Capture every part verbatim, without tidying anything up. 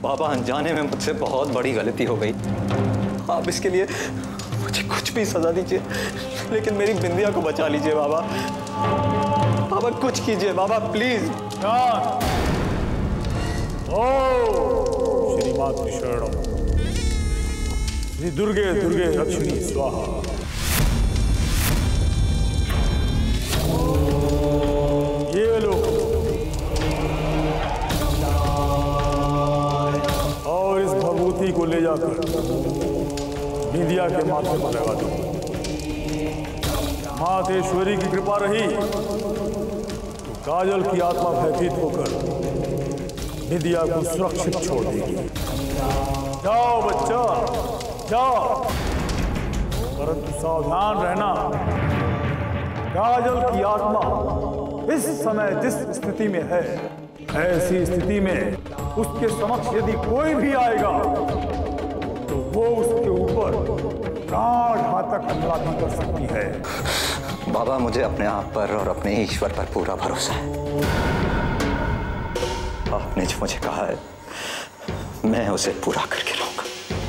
बाबा, अनजाने में मुझसे बहुत बड़ी गलती हो गई। आप इसके लिए मुझे कुछ भी सजा दीजिए, लेकिन मेरी बिंदिया को बचा लीजिए बाबा। बाबा कुछ कीजिए बाबा, प्लीज। ओ श्रीमात्री शरणम, श्री दुर्गे दुर्गे दक्षिणी स्वाहा। ये लो और इस भभूति को ले जाकर बिंदिया के माथे पर लगा दो। मातेश्वरी की कृपा रही तो काजल की आत्मा भयभीत होकर बिंदिया को सुरक्षित छोड़ देगी। जाओ बच्चा जाओ, परंतु सावधान रहना। काजल की आत्मा इस समय जिस स्थिति में है, ऐसी स्थिति में उसके समक्ष यदि कोई भी आएगा तो वो उसके ऊपर प्राण घातक हमला भी कर सकती है। बाबा, मुझे अपने आप पर और अपने ईश्वर पर पूरा भरोसा है। आपने जो मुझे कहा है मैं उसे पूरा करके रहूंगा,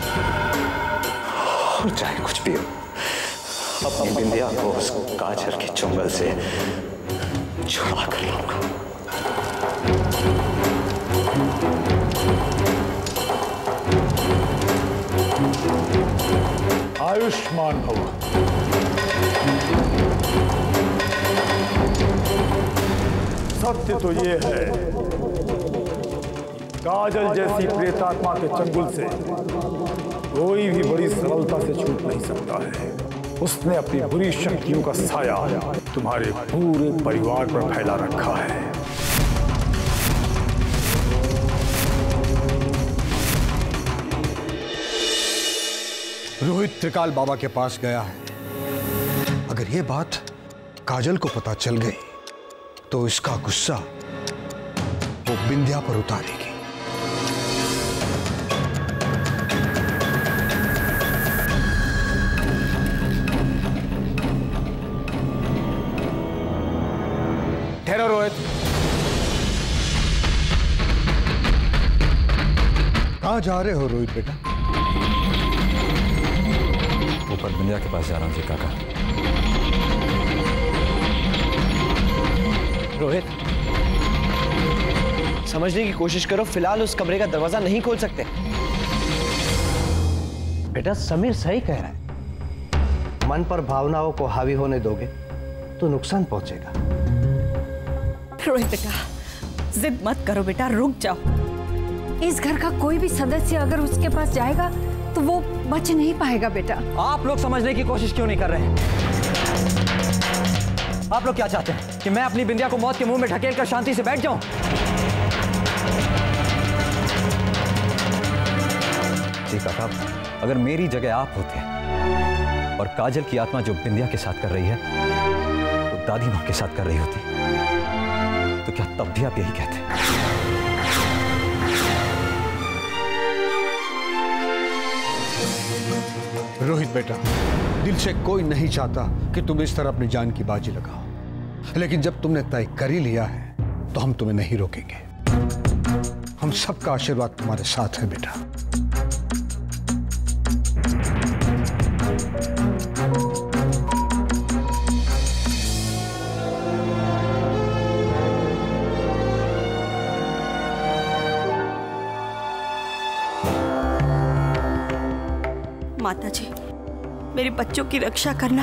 और चाहे कुछ भी हो, अपनी बिंदिया को उस काजल के चुंगल से छुड़ा कर लाऊंगा। आयुष्मान भव। सत्य तो ये है, काजल जैसी प्रेतात्मा के चंगुल से कोई भी बड़ी सरलता से छूट नहीं सकता है। उसने अपनी बुरी शक्तियों का साया तुम्हारे पूरे परिवार पर फैला रखा है। रोहित त्रिकाल बाबा के पास गया है। अगर ये बात काजल को पता चल गई तो इसका गुस्सा वो बिंदिया पर उतारेगी। ठहरो रोहित, कहां जा रहे हो रोहित बेटा? ऊपर बिंदिया के पास जा रहा हूं जी काका। रोहित, समझने की कोशिश करो, फिलहाल उस कमरे का दरवाजा नहीं खोल सकते। बेटा समीर सही कह रहा है, मन पर भावनाओं को हावी होने दोगे तो नुकसान पहुंचेगा। रोहित बेटा, जिद मत करो बेटा, रुक जाओ। इस घर का कोई भी सदस्य अगर उसके पास जाएगा तो वो बच नहीं पाएगा बेटा। आप लोग समझने की कोशिश क्यों नहीं कर रहे हैं? आप लोग क्या चाहते हैं कि मैं अपनी बिंदिया को मौत के मुंह में ढकेल कर शांति से बैठ जाऊं? जी काका, अगर मेरी जगह आप होते और काजल की आत्मा जो बिंदिया के साथ कर रही है वो दादी मां के साथ कर रही होती, तो क्या तब भी आप यही कहते? रोहित बेटा, दिल से कोई नहीं चाहता कि तुम इस तरह अपनी जान की बाजी लगाओ, लेकिन जब तुमने तय कर ही लिया है तो हम तुम्हें नहीं रोकेंगे। हम सबका आशीर्वाद तुम्हारे साथ है बेटा। माता जी, मेरे बच्चों की रक्षा करना।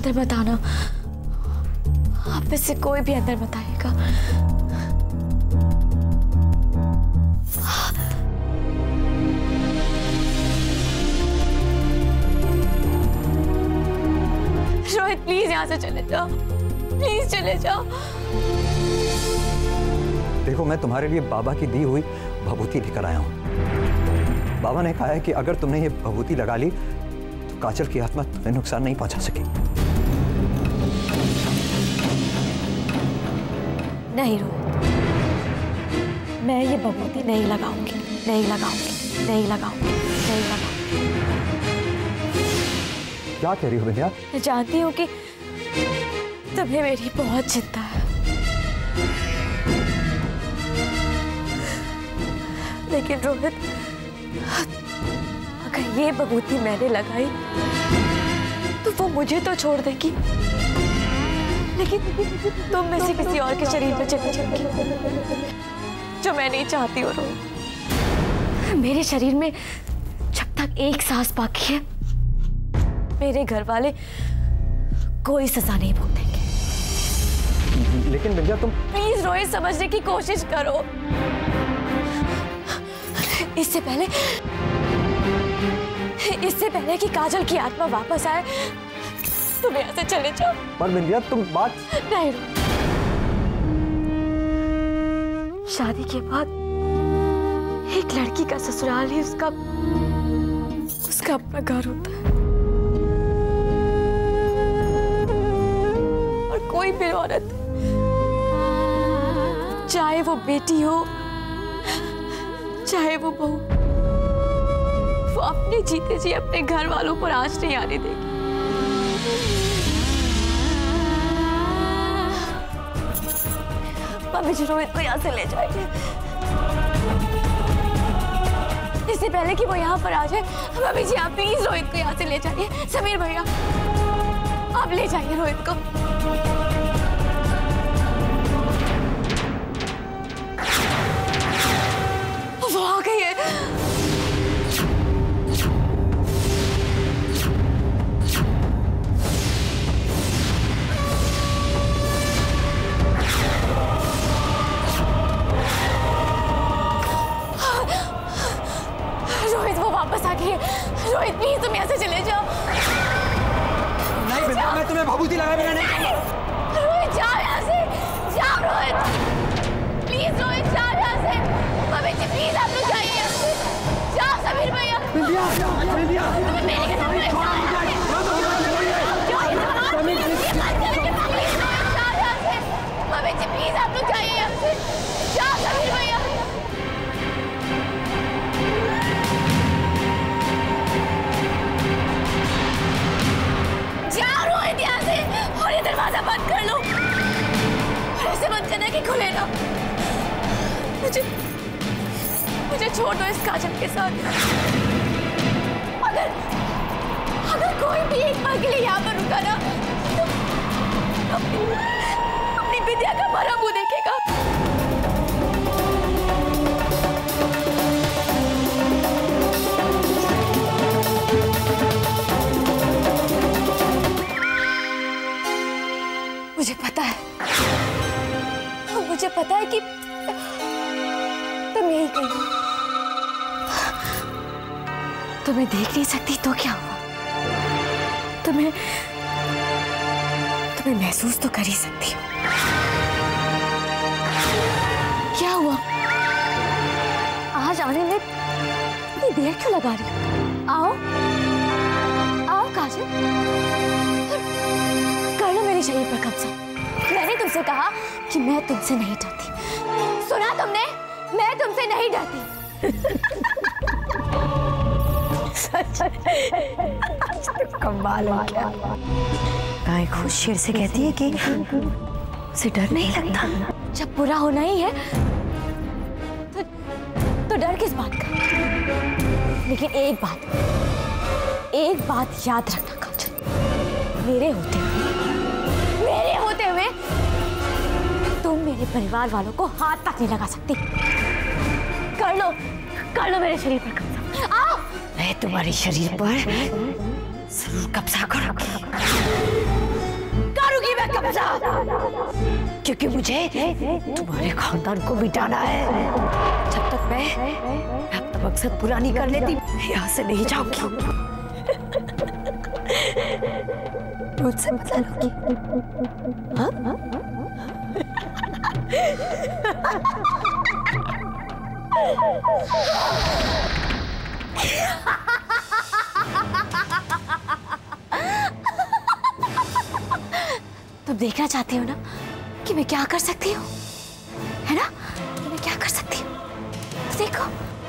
अंदर मत आना, आप में से कोई भी अंदर मत आएगा। रोहित प्लीज यहाँ से चले जाओ, प्लीज चले जाओ। देखो, मैं तुम्हारे लिए बाबा की दी हुई भभूति लेकर आया हूँ। बाबा ने कहा है कि अगर तुमने ये भभूति लगा ली तो काजल की आत्मा तुम्हें नुकसान नहीं पहुंचा सकेगी। नहीं रोहित, मैं ये भभूति नहीं लगाऊंगी, नहीं लगाऊंगी, नहीं लगाऊंगी, नहीं लगाऊंगी। क्या कह रही हो विद्या? मैं जानती हूँ कि तुम्हें मेरी बहुत चिंता है, लेकिन रोहित, अगर ये भभूति मैंने लगाई तो वो मुझे तो छोड़ देगी, लेकिन तुम में से किसी और के शरीर पर चली जाएगी, जो मैं नहीं चाहती हूँ रोहित। मेरे शरीर में जब तक एक सांस बाकी है, मेरे घर वाले कोई सजा नहीं भुगतेंगे। लेकिन विद्या, तुम प्लीज रोहित, समझने की कोशिश करो। इससे पहले इससे पहले कि काजल की आत्मा वापस आए, तुम यहाँ से चले जाओ। पर विद्या, तुम बात नहीं, शादी के बाद एक लड़की का ससुराल ही उसका उसका अपना घर होता है, और कोई भी औरत, चाहे वो बेटी हो चाहे वो बहू, वो अपने जीते जी अपने घर वालों पर आंच नहीं आने देगी। मम्मी जी रोहित को यहाँ से ले जाएंगे, इससे पहले कि वो यहाँ पर आ जाए। मम्मी जी आप प्लीज रोहित को यहाँ से ले जाइए। समीर भैया आप ले जाइए रोहित को। वो आ गई है। रोहित वो वापस आ गई है। रोहित प्लीज तुम यहाँ से चले जाओ। नहीं बेटा, मैं तुम्हें भभूति लगाए बिना नहीं। रोहित जाओ यहाँ से, जाओ रोहित, प्लीज रोहित जाओ यहाँ से। मम्मी जी प्लीज आप लोग जाइए यहाँ से, जाओ समीर भैया। बिंदिया, बिंदिया, तुम्हें मेरे के सामने जाओ यहाँ से। जाओ यहाँ से, जाओ यहाँ से। मम्मी जी प्लीज आप लोग जाइए यहाँ से, जाओ समीर भैया। जाओ रोहित यहाँ से, और ये दरवाजा बंद कर लो, और ऐसे बंद करना कि खुले ना। मुझे मुझे छोड़ दो इस काजल के साथ। अगर अगर कोई भी एक पल के लिए यहाँ पर रुका ना, तो अपनी, अपनी विद्या का मरा मुंह देखेगा। मुझे पता है, मुझे पता है कि तुम यही कहीं हो। तुम्हें देख नहीं सकती तो क्या हुआ, तुम्हें तुम्हें महसूस तो कर ही सकती हो। क्या हुआ, आज आने में इतनी देर क्यों लगा रही हो? आओ आओ काजल, कर लो मेरे शरीर पर कब्जा। मैंने तुमसे कहा कि मैं तुमसे नहीं डरती, सुना तुमने? मैं तुमसे नहीं डरती। कमाल हो गया। गाय खुद शेर से कहती है कि उसे डर नहीं लगता। जब बुरा होना ही है तो, तो डर किस बात का? लेकिन एक बात एक बात याद रखना काजल, मेरे होते हुए मेरे होते हुए तुम मेरे परिवार वालों को हाथ तक नहीं लगा सकती। कर लो कर लो मेरे शरीर पर कब्जा। आओ, मैं तुम्हारे शरीर पर जरूर कब्जा करूंगी। कब्जा, क्योंकि मुझे तुम्हारे खानदान को मिटाना है। जब तक मैं अपना मकसद पूरा नहीं कर लेती, यहाँ से नहीं जाऊंगी। मुझसे बदला लोगी? हाँ? तुम देखना चाहती हो ना कि मैं क्या कर सकती हूँ, है ना? कि मैं क्या कर सकती हूँ, तो देखो।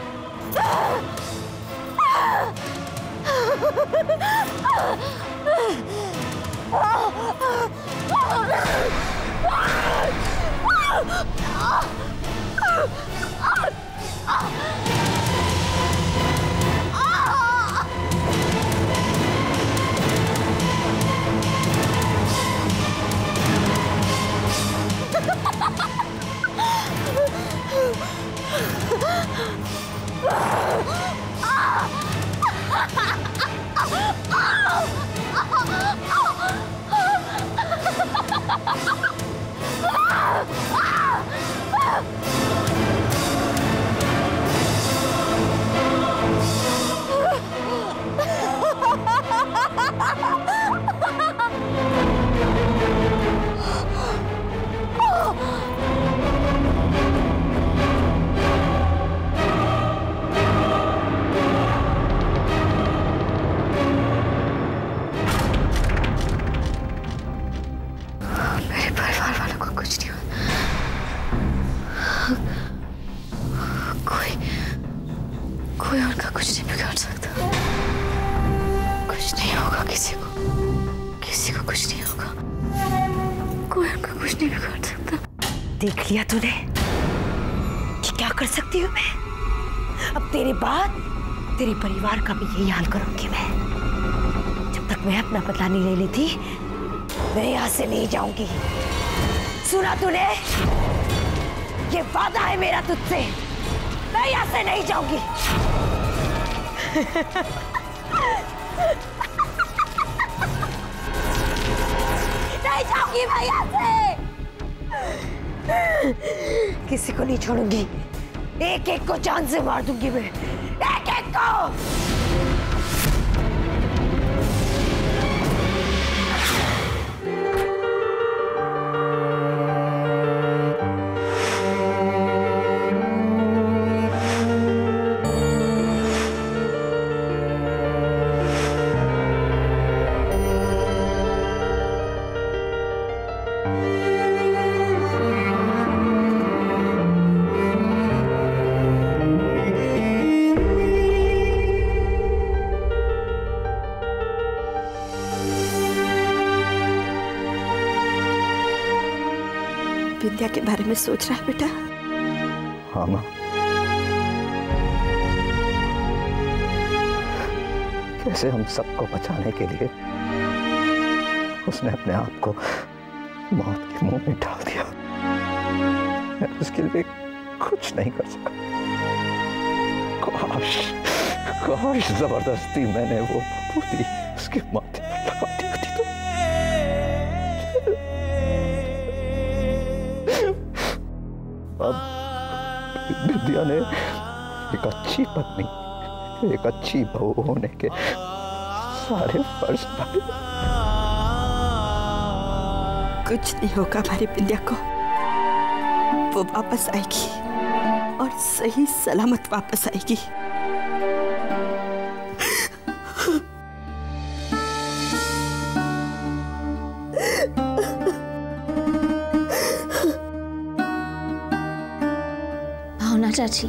कोई उनका कुछ नहीं बिगाड़ सकता। कुछ नहीं होगा किसी को, किसी को कुछ नहीं होगा। कोई उनका कुछ नहीं बिगाड़ सकता। देख लिया तूने कि क्या कर सकती हूँ मैं। अब तेरे बाद तेरे परिवार का भी यही हाल करूंगी मैं। जब तक मैं अपना बदला नहीं ले लेती, मैं यहाँ से नहीं जाऊंगी। सुना तूने? ये वादा है मेरा तुझसे, मैं यहाँ से नहीं जाऊंगी। नहीं जाऊंगी मैं यहाँ से। किसी को नहीं छोड़ूंगी। एक एक को जान से मार दूंगी मैं, एक एक को। विद्या के बारे में सोच रहा है बेटा? हाँ माँ, कैसे हम सबको बचाने के लिए उसने अपने आप को मौत के मुंह में डाल दिया। मैं उसके लिए कुछ नहीं कर सका। काश काश जबरदस्ती मैंने वो पूरी उसके माथे पर लगा दी होती तो। अब विद्या ने एक अच्छी पत्नी, एक अच्छी बहू होने के सारे फर्ज निभाए। कुछ नहीं होगा हमारी विद्या को। वो वापस आएगी और सही सलामत वापस आएगी। भावना चाची,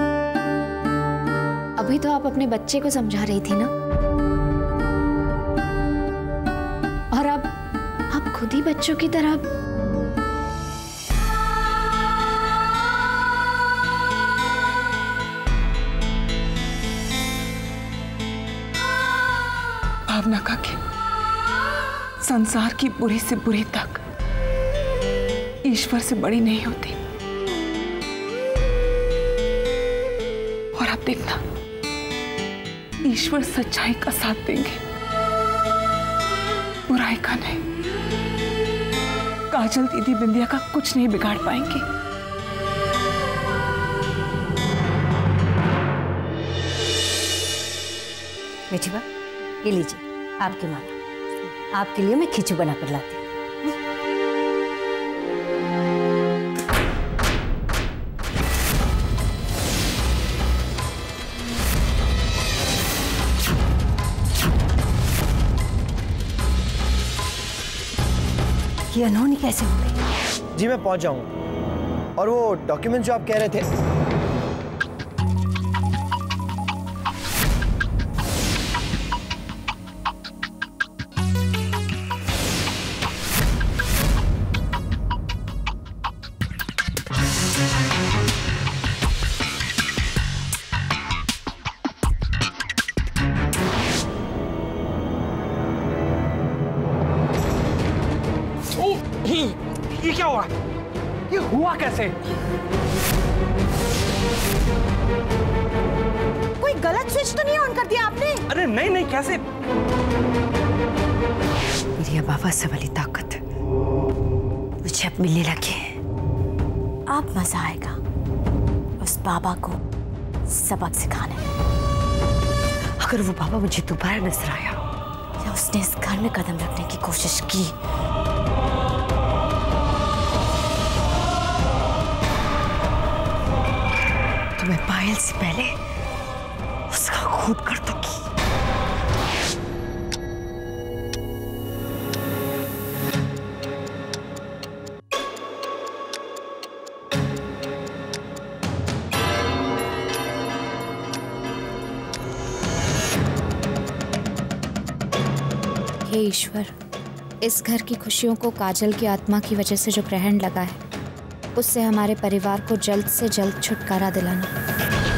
अभी तो आप अपने बच्चे को समझा रही थी ना, और अब आप खुद ही बच्चों की तरह। भावना काकी, संसार की बुरी से बुरी तक ईश्वर से बड़ी नहीं होती। और आप देखना, ईश्वर सच्चाई का साथ देंगे, बुराई का नहीं। काजल दीदी बिंदिया का कुछ नहीं बिगाड़ पाएंगी। बेटी बा, ये लीजिए आपकी माला। आपके लिए मैं खिचू बना कर लाती हूँ। ये अनहोनी कैसे हो गई? जी मैं पहुंच जाऊंगा। और वो डॉक्यूमेंट जो आप कह रहे थे, ये क्या हुआ? ये हुआ कैसे? कोई गलत स्विच तो नहीं ऑन कर दिया आपने? अरे नहीं नहीं, कैसे? मेरी बाबा से वाली ताकत मुझे अब मिलने लगी है। अब मजा आएगा उस बाबा को सबक सिखाने। अगर वो बाबा मुझे दोबारा नजर आया या उसने इस घर में कदम रखने की कोशिश की, तो मैं पायल से पहले उसका खून कर दूंगी। हे ईश्वर, इस घर की खुशियों को काजल की आत्मा की वजह से जो ग्रहण लगा है, उससे हमारे परिवार को जल्द से जल्द छुटकारा दिलाना।